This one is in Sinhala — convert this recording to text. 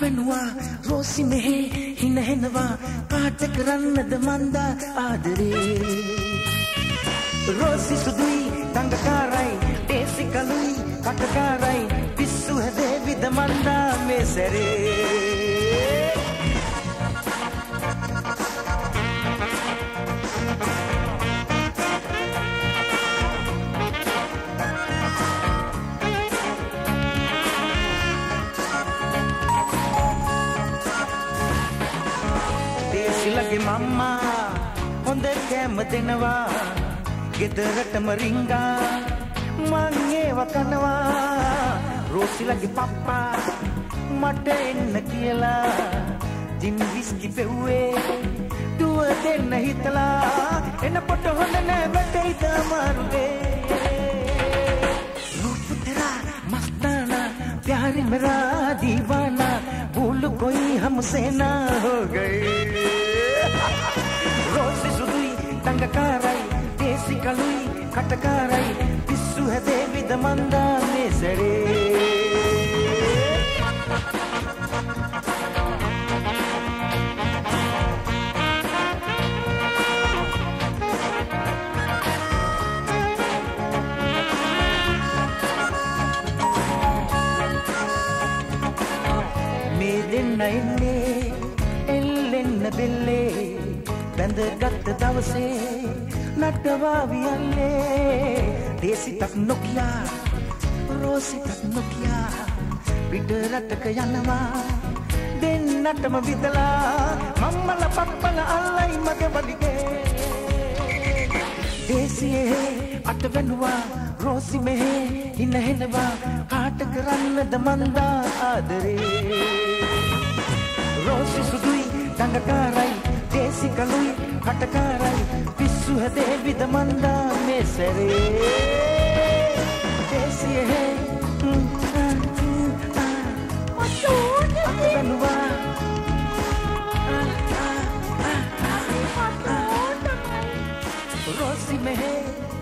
වෙනවා රෝසි මෙහෙ හිනහෙනවා කාට කරන්නද මන්දා ආදරේ රෝසි සුදුයි තංගකාරයි දේසි කලුයි කටකාරයි පිස්සු හැදේ විද මන්දා මේ සැරේ ලගේ මම්මා හොඳ කැම දෙනවා ගෙදරටම රිංගා මං ඒව කනවා රෝසිලගේ පප්පා මට එන්න කියලා ජින් විස්කි පෙව්වේ දුව දෙන්න හිතලා එනකොට හොඳ නෑ වැටෙයිද අමාරුවේ रूप तेरा मस्ताना प्यार मेरा दीवाना भूल कोई हमसे ना हो गई रोसी सुदुई तंगकाराई देसी कलुई कटकाराई पिस्सु है देवी दमंदा में सरे मेरे नैने एल्लेन्न बेल्ले බැඳගත් දවසේ නටවාවියල්ලේ දේසිතක් නොකියා රෝසිතක් නොකියා පිටරටක යනවා දෙන්නටම විදලා මම්මල පප්පල අල්ලයි මගේ වලිගේ දේසියේ අට වෙනවා රෝසි මෙහෙ හිනහෙනවා කාට කරන්නද මන්දා ආදරේ රෝසි සුදුයි තංගකාරයි देसी कलुई हटकाराई पिस्सु है देवी दमंदा में सरे देसी है बनवा रोसी में है